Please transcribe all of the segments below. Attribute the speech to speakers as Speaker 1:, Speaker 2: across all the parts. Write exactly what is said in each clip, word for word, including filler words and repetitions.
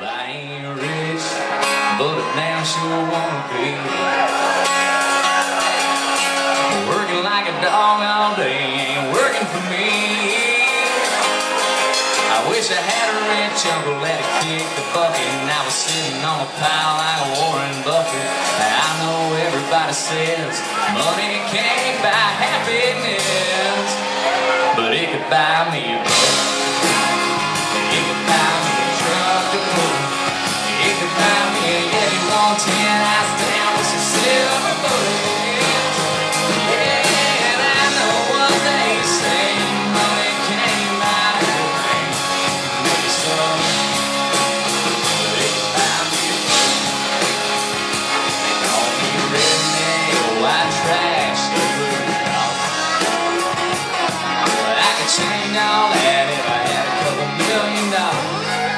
Speaker 1: I ain't rich, but I damn sure wanna be. Working like a dog all day ain't working for me. I wish I had a rich uncle that had kicked the bucket and I was sitting on a pile like a Warren Buffett. I know everybody says money can't buy happiness, but it could buy me a boat. It could buy me a truck to pull. It could buy me a Yeti one ten ice down with some silver bullets. Yeah, and I know what they say, money can't buy everything. Maybe so, but it could buy me a boat. They call me redneck or white trash, they put it off. But I could change all that if I had a couple million dollars.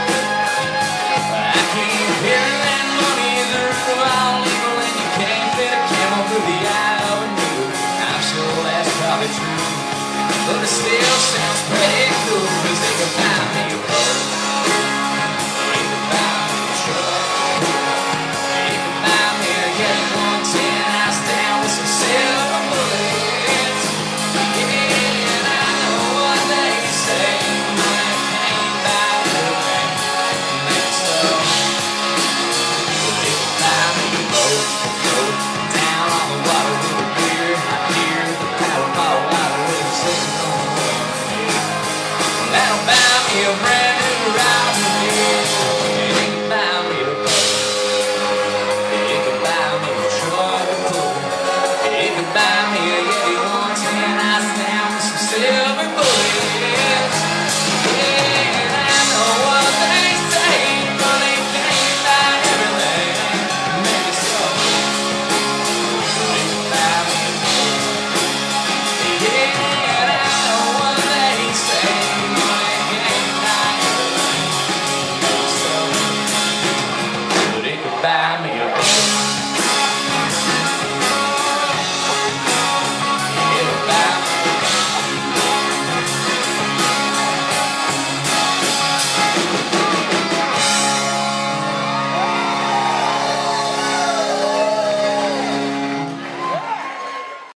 Speaker 1: I keep hearing that money is the root of all evil, and you can't fit a camel through the eye of a needle. I'm sure that's probably true, but it still sounds pretty